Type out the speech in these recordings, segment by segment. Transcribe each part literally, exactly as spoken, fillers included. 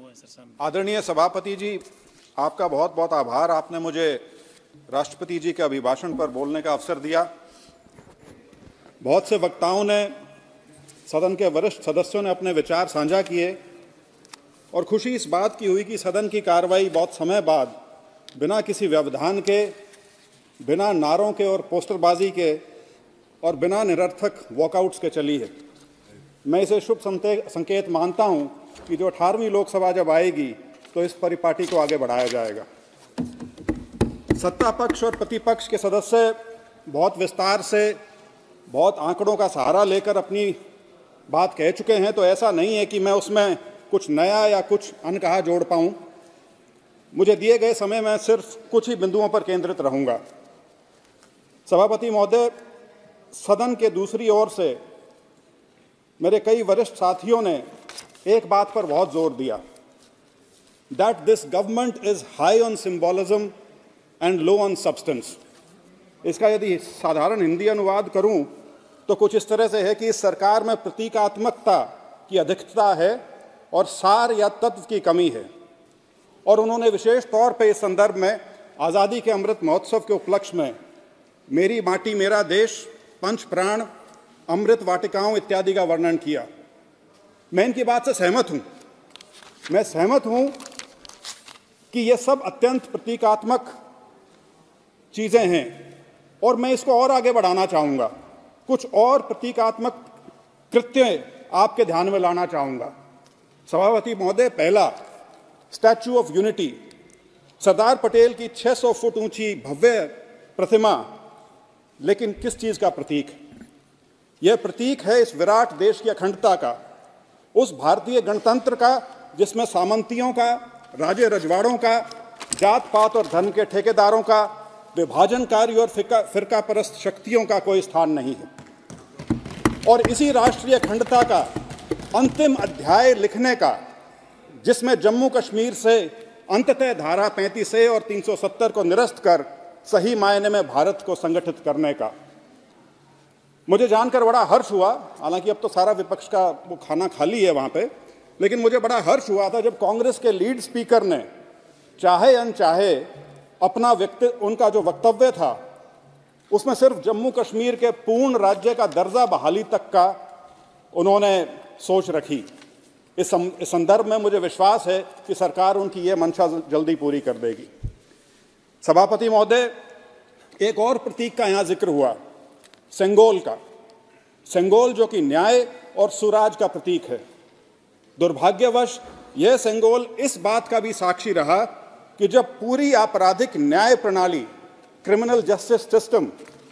है सर सामने। आदरणीय सभापति जी, आपका बहुत बहुत आभार। आपने मुझे राष्ट्रपति जी के अभिभाषण पर बोलने का अवसर दिया। बहुत से वक्ताओं ने, सदन के वरिष्ठ सदस्यों ने अपने विचार साझा किए और खुशी इस बात की हुई कि सदन की कार्रवाई बहुत समय बाद बिना किसी व्यवधान के, बिना नारों के और पोस्टरबाजी के और बिना निरर्थक वॉकआउट्स के चली है। मैं इसे शुभ संकेत मानता हूं कि जो अठारहवीं लोकसभा जब आएगी तो इस परिपाटी को आगे बढ़ाया जाएगा। सत्ता पक्ष और प्रतिपक्ष के सदस्य बहुत विस्तार से, बहुत आंकड़ों का सहारा लेकर अपनी बात कह चुके हैं, तो ऐसा नहीं है कि मैं उसमें कुछ नया या कुछ अनकहा जोड़ पाऊं। मुझे दिए गए समय में सिर्फ कुछ ही बिंदुओं पर केंद्रित रहूंगा। सभापति महोदय, सदन के दूसरी ओर से मेरे कई वरिष्ठ साथियों ने एक बात पर बहुत जोर दिया, that this government is high on symbolism and low on substance. इसका यदि साधारण हिंदी अनुवाद करूं तो कुछ इस तरह से है कि इस सरकार में प्रतीकात्मकता की अधिकता है और सार या तत्व की कमी है। और उन्होंने विशेष तौर पर इस संदर्भ में आज़ादी के अमृत महोत्सव के उपलक्ष्य में मेरी माटी मेरा देश, पंच प्राण, अमृत वाटिकाओं इत्यादि का वर्णन किया। मैं इनकी बात से सहमत हूं। मैं सहमत हूं कि ये सब अत्यंत प्रतीकात्मक चीजें हैं और मैं इसको और आगे बढ़ाना चाहूंगा। कुछ और प्रतीकात्मक कृत्य आपके ध्यान में लाना चाहूंगा। सभापति महोदय, पहला, statue of unity, Sardar Patel की छह सौ फुट ऊंची भव्य प्रतिमा, लेकिन किस चीज का प्रतीक है? यह प्रतीक है इस विराट देश की अखंडता का, उस भारतीय गणतंत्र का जिसमें सामंतियों का, राजे रजवाड़ों का, जात पात और धन के ठेकेदारों का, विभाजनकारी और फिरका फिरका परस्त शक्तियों का कोई स्थान नहीं है। और इसी राष्ट्रीय अखंडता का अंतिम अध्याय लिखने का, जिसमें जम्मू कश्मीर से अंततः धारा पैंतीस ए और तीन सौ सत्तर को निरस्त कर सही मायने में भारत को संगठित करने का, मुझे जानकर बड़ा हर्ष हुआ। हालांकि अब तो सारा विपक्ष का वो खाना खाली है वहाँ पे, लेकिन मुझे बड़ा हर्ष हुआ था जब कांग्रेस के लीड स्पीकर ने चाहे अनचाहे अपना व्यक्ति उनका जो वक्तव्य था उसमें सिर्फ जम्मू कश्मीर के पूर्ण राज्य का दर्जा बहाली तक का उन्होंने सोच रखी। इस संदर्भ में मुझे विश्वास है कि सरकार उनकी ये मंशा जल्दी पूरी कर देगी। सभापति महोदय, एक और प्रतीक का यहाँ जिक्र हुआ, सेंगोल का। सेंगोल जो कि न्याय और सुराज का प्रतीक है। दुर्भाग्यवश यह सेंगोल इस बात का भी साक्षी रहा कि जब पूरी आपराधिक न्याय प्रणाली, क्रिमिनल जस्टिस सिस्टम,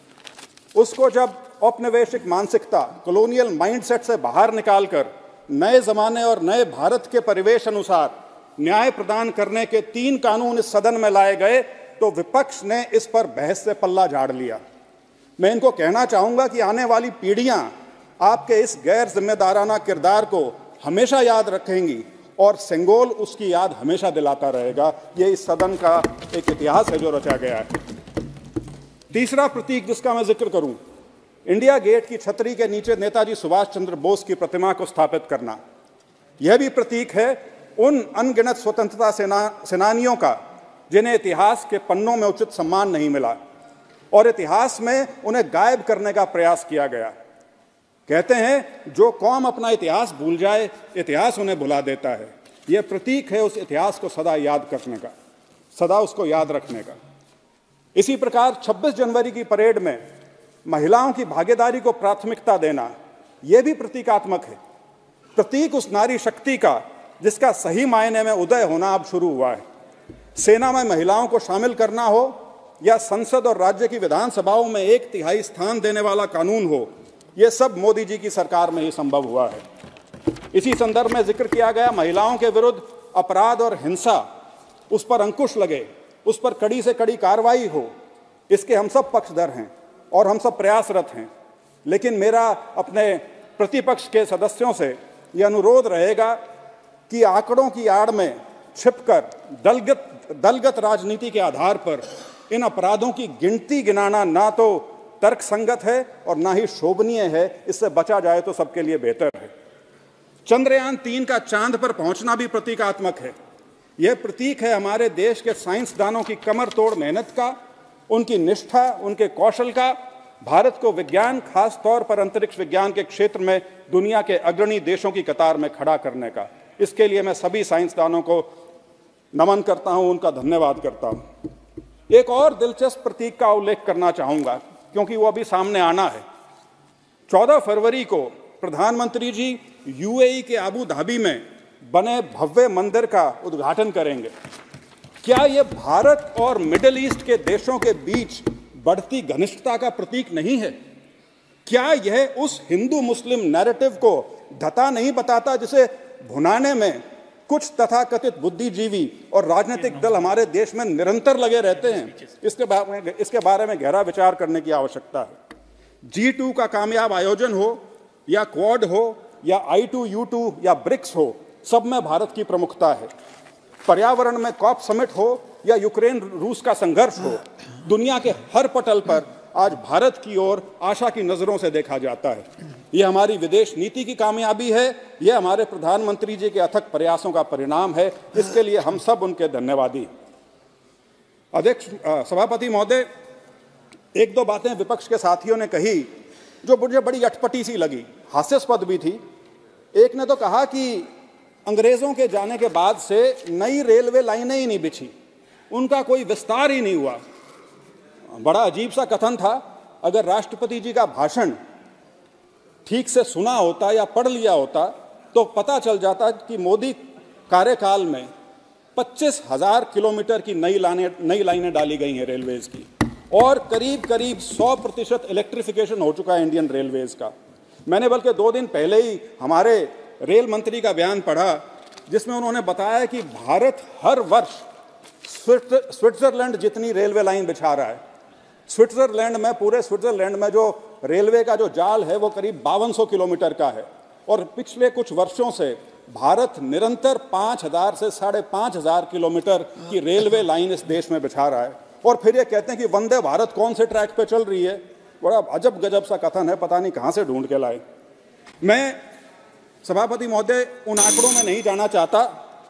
उसको जब औपनिवेशिक मानसिकता, कॉलोनियल माइंडसेट से बाहर निकालकर नए जमाने और नए भारत के परिवेश अनुसार न्याय प्रदान करने के तीन कानून इस सदन में लाए गए तो विपक्ष ने इस पर बहस से पल्ला झाड़ लिया। मैं इनको कहना चाहूंगा कि आने वाली पीढ़ियां आपके इस गैर जिम्मेदाराना किरदार को हमेशा याद रखेंगी और सेंगोल उसकी याद हमेशा दिलाता रहेगा। ये इस सदन का एक इतिहास है जो रचा गया है। तीसरा प्रतीक जिसका मैं जिक्र करूं, इंडिया गेट की छतरी के नीचे नेताजी सुभाष चंद्र बोस की प्रतिमा को स्थापित करना। यह भी प्रतीक है उन अनगिनत स्वतंत्रता सेना सेनानियों का जिन्हें इतिहास के पन्नों में उचित सम्मान नहीं मिला और इतिहास में उन्हें गायब करने का प्रयास किया गया। कहते हैं जो कौम अपना इतिहास भूल जाए, इतिहास उन्हें भुला देता है। यह प्रतीक है उस इतिहास को सदा याद करने का, सदा उसको याद रखने का। इसी प्रकार छब्बीस जनवरी की परेड में महिलाओं की भागीदारी को प्राथमिकता देना, यह भी प्रतीकात्मक है। प्रतीक उस नारी शक्ति का जिसका सही मायने में उदय होना अब शुरू हुआ है। सेना में महिलाओं को शामिल करना हो या संसद और राज्य की विधानसभाओं में एक तिहाई स्थान देने वाला कानून हो, यह सब मोदी जी की सरकार में ही संभव हुआ है। इसी संदर्भ में जिक्र किया गया महिलाओं के विरुद्ध अपराध और हिंसा, उस पर अंकुश लगे, उस पर कड़ी से कड़ी कार्रवाई हो, इसके हम सब पक्षधर हैं और हम सब प्रयासरत हैं। लेकिन मेरा अपने प्रतिपक्ष के सदस्यों से यह अनुरोध रहेगा कि आंकड़ों की आड़ में छिपकर दलगत दलगत राजनीति के आधार पर इन अपराधों की गिनती गिनाना ना तो तर्क संगत है और ना ही शोभनीय है। इससे बचा जाए तो सबके लिए बेहतर है। चंद्रयान तीन का चांद पर पहुंचना भी प्रतीकात्मक है। यह प्रतीक है हमारे देश के साइंसदानों की कमर तोड़ मेहनत का, उनकी निष्ठा, उनके कौशल का, भारत को विज्ञान, खास तौर पर अंतरिक्ष विज्ञान के क्षेत्र में दुनिया के अग्रणी देशों की कतार में खड़ा करने का। इसके लिए मैं सभी साइंसदानों को नमन करता हूं, उनका धन्यवाद करता हूं। एक और दिलचस्प प्रतीक का उल्लेख करना चाहूंगा क्योंकि वो अभी सामने आना है। चौदह फरवरी को प्रधानमंत्री जी यूएई के आबू धाबी में बने भव्य मंदिर का उद्घाटन करेंगे। क्या यह भारत और मिडिल ईस्ट के देशों के बीच बढ़ती घनिष्ठता का प्रतीक नहीं है? क्या यह उस हिंदू मुस्लिम नैरेटिव को धता नहीं बताता जिसे भुनाने में कुछ तथाकथित बुद्धिजीवी और राजनीतिक दल हमारे देश में निरंतर लगे रहते हैं? इसके बारे में इसके बारे में गहरा विचार करने की आवश्यकता है। जी टू का कामयाब आयोजन हो या क्वाड हो या आई टू यू टू या ब्रिक्स हो, सब में भारत की प्रमुखता है। पर्यावरण में कॉप समिट हो या यूक्रेन रूस का संघर्ष हो, दुनिया के हर पटल पर आज भारत की ओर आशा की नजरों से देखा जाता है। यह हमारी विदेश नीति की कामयाबी है, यह हमारे प्रधानमंत्री जी के अथक प्रयासों का परिणाम है। इसके लिए हम सब उनके धन्यवादी। अध्यक्ष सभापति महोदय, एक दो बातें विपक्ष के साथियों ने कही जो मुझे बड़ी अटपटी सी लगी, हास्यास्पद भी थी। एक ने तो कहा कि अंग्रेजों के जाने के बाद से नई रेलवे लाइनें ही नहीं बिछी, उनका कोई विस्तार ही नहीं हुआ। बड़ा अजीब सा कथन था। अगर राष्ट्रपति जी का भाषण ठीक से सुना होता या पढ़ लिया होता तो पता चल जाता कि मोदी कार्यकाल में पच्चीस हजार किलोमीटर की नई लाइनें नई लाइनें डाली गई हैं रेलवेज की, और करीब करीब सौ प्रतिशत इलेक्ट्रिफिकेशन हो चुका है इंडियन रेलवेज का। मैंने बल्कि दो दिन पहले ही हमारे रेल मंत्री का बयान पढ़ा जिसमें उन्होंने बताया कि भारत हर वर्ष स्विट्जरलैंड जितनी रेलवे लाइन बिछा रहा है। स्विट्जरलैंड में, पूरे स्विट्जरलैंड में जो रेलवे का जो जाल है वो करीब बावन सौ किलोमीटर का है, और पिछले कुछ वर्षों से भारत निरंतर पाँच हजार से साढ़े पाँच हजार किलोमीटर की रेलवे लाइन इस देश में बिछा रहा है। और फिर ये कहते हैं कि वंदे भारत कौन से ट्रैक पे चल रही है। बड़ा अजब गजब सा कथन है, पता नहीं कहाँ से ढूंढ के लाए। मैं सभापति महोदय उन आंकड़ों में नहीं जाना चाहता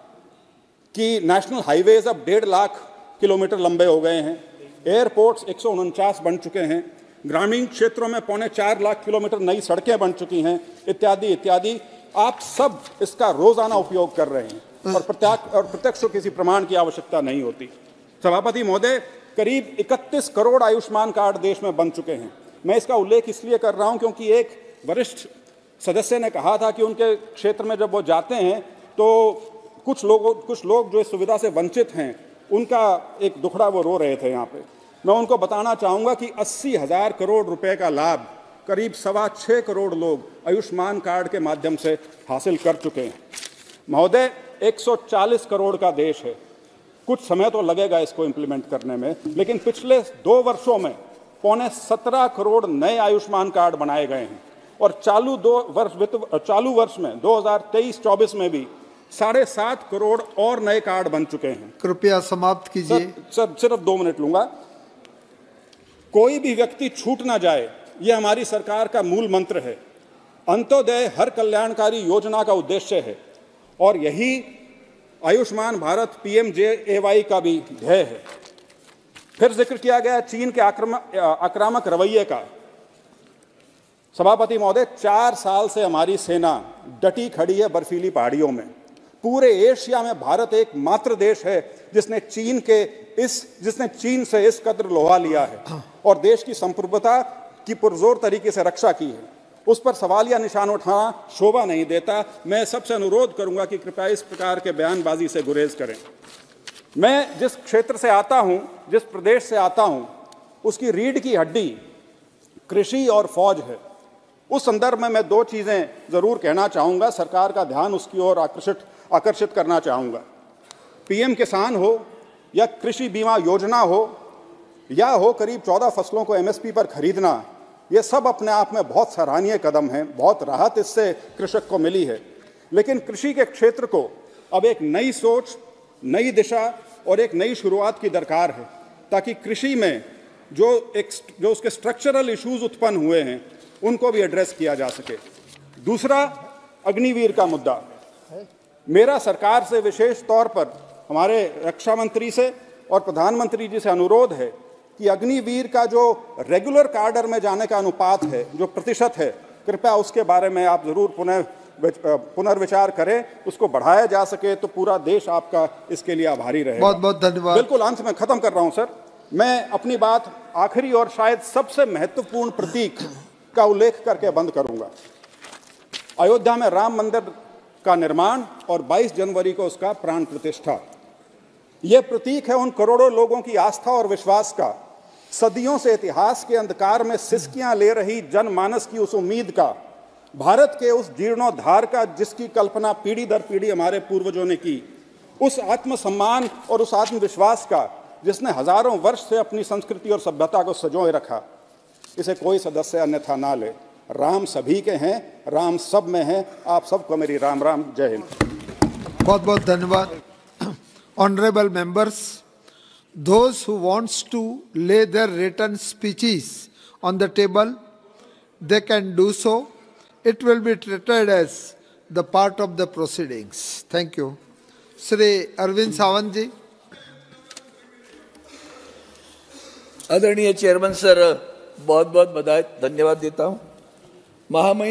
कि नेशनल हाईवेज अब डेढ़ लाख किलोमीटर लंबे हो गए हैं, एयरपोर्ट्स एक सौ उनचास बन चुके हैं, ग्रामीण क्षेत्रों में पौने चार लाख किलोमीटर नई सड़कें बन चुकी हैं, इत्यादि इत्यादि। आप सब इसका रोजाना उपयोग कर रहे हैं और प्रत्यक्ष और प्रत्यक्ष किसी प्रमाण की आवश्यकता नहीं होती। सभापति महोदय, करीब इकतीस करोड़ आयुष्मान कार्ड देश में बन चुके हैं। मैं इसका उल्लेख इसलिए कर रहा हूं क्योंकि एक वरिष्ठ सदस्य ने कहा था कि उनके क्षेत्र में जब वो जाते हैं तो कुछ लोगों कुछ लोग जो इस सुविधा से वंचित हैं, उनका एक दुखड़ा वो रो रहे थे यहाँ पे। मैं उनको बताना चाहूँगा कि अस्सी हज़ार करोड़ रुपए का लाभ करीब सवा छः करोड़ लोग आयुष्मान कार्ड के माध्यम से हासिल कर चुके हैं। महोदय, एक सौ चालीस करोड़ का देश है, कुछ समय तो लगेगा इसको इम्प्लीमेंट करने में, लेकिन पिछले दो वर्षों में पौने सत्रह करोड़ नए आयुष्मान कार्ड बनाए गए हैं, और चालू दो वर्ष वित्त चालू वर्ष में दो हज़ार तेईस चौबीस में भी साढ़े सात करोड़ और नए कार्ड बन चुके हैं। कृपया समाप्त कीजिए। सर, सर सिर्फ दो मिनट लूंगा। कोई भी व्यक्ति छूट ना जाए, यह हमारी सरकार का मूल मंत्र है। अंत्योदय हर कल्याणकारी योजना का उद्देश्य है, और यही आयुष्मान भारत पीएमजेएवाई का भी ध्येय है। फिर जिक्र किया गया चीन के आक्रामक आक्रामक रवैये का। सभापति महोदय, चार साल से हमारी सेना डटी खड़ी है बर्फीली पहाड़ियों में। पूरे एशिया में भारत एक मात्र देश है जिसने चीन के इस जिसने चीन से इस कदर लोहा लिया है और देश की संप्रभुता की पुरजोर तरीके से रक्षा की है। उस पर सवालिया निशान उठाना शोभा नहीं देता। मैं सबसे अनुरोध करूंगा कि कृपया इस प्रकार के बयानबाजी से गुरेज करें। मैं जिस क्षेत्र से आता हूं, जिस प्रदेश से आता हूं, उसकी रीढ़ की हड्डी कृषि और फौज है। उस संदर्भ में मैं दो चीजें जरूर कहना चाहूंगा, सरकार का ध्यान उसकी ओर आकर्षित आकर्षित करना चाहूंगा। पीएम किसान हो या कृषि बीमा योजना हो या हो करीब चौदह फसलों को एमएसपी पर खरीदना, ये सब अपने आप में बहुत सराहनीय कदम हैं, बहुत राहत इससे कृषक को मिली है। लेकिन कृषि के क्षेत्र को अब एक नई सोच, नई दिशा और एक नई शुरुआत की दरकार है, ताकि कृषि में जो एक जो उसके स्ट्रक्चरल इश्यूज उत्पन्न हुए हैं उनको भी एड्रेस किया जा सके। दूसरा, अग्निवीर का मुद्दा, मेरा सरकार से विशेष तौर पर हमारे रक्षा मंत्री से और प्रधानमंत्री जी से अनुरोध है कि अग्निवीर का जो रेगुलर कार्डर में जाने का अनुपात है, जो प्रतिशत है, कृपया उसके बारे में आप जरूर पुनः पुनर्विचार करें, उसको बढ़ाया जा सके तो पूरा देश आपका इसके लिए आभारी रहेगा। बहुत बहुत धन्यवाद। बिल्कुल अंत में खत्म कर रहा हूं सर, मैं अपनी बात आखिरी और शायद सबसे महत्वपूर्ण प्रतीक का उल्लेख करके बंद करूंगा। अयोध्या में राम मंदिर का निर्माण और बाईस जनवरी को उसका प्राण प्रतिष्ठा, यह प्रतीक है उन करोड़ों लोगों की आस्था और विश्वास का, सदियों से इतिहास के अंधकार में सिसकियां ले रही जनमानस की उस उम्मीद का, भारत के उस जीर्णोद्धार का जिसकी कल्पना पीढ़ी दर पीढ़ी हमारे पूर्वजों ने की, उस आत्मसम्मान और उस आत्मविश्वास का जिसने हजारों वर्ष से अपनी संस्कृति और सभ्यता को संजोए रखा। इसे कोई सदस्य अन्यथा ना ले। राम सभी के हैं, राम सब में है। आप सबको मेरी राम राम, जय हिंद। बहुत बहुत धन्यवाद। Honorable members, those who wants to lay their written speeches on the table, they can do so. It will be treated as the part of the proceedings. Thank you. Shri Arvind Sawant ji. आदरणीय chairman sir, बहुत बहुत बधाई धन्यवाद देता हूँ। महामहिम